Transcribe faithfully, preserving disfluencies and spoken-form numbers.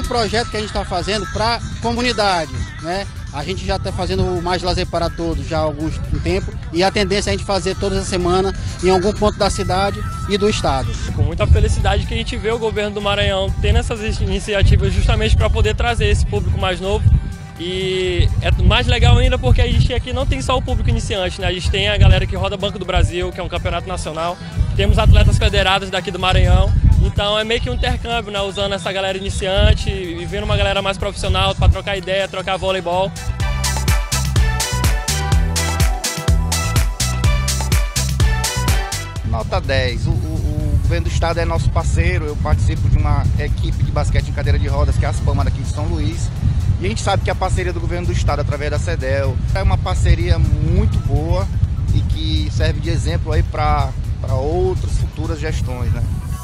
projeto que a gente está fazendo para a comunidade, né? A gente já está fazendo o Mais Lazer para Todos já há algum tempo e a tendência é a gente fazer toda semana em algum ponto da cidade e do estado. Com muita felicidade que a gente vê o governo do Maranhão tendo essas iniciativas justamente para poder trazer esse público mais novo. E é mais legal ainda porque a gente aqui não tem só o público iniciante, né? A gente tem a galera que roda Banco do Brasil, que é um campeonato nacional. Temos atletas federados daqui do Maranhão. Então é meio que um intercâmbio, né? Usando essa galera iniciante e vendo uma galera mais profissional para trocar ideia, trocar voleibol. Nota dez. O, o, o governo do estado é nosso parceiro. Eu participo de uma equipe de basquete em cadeira de rodas, que é a Aspama daqui de São Luís. E a gente sabe que a parceria do governo do estado, através da CEDEL, é uma parceria muito boa e que serve de exemplo aí para outras futuras gestões, né?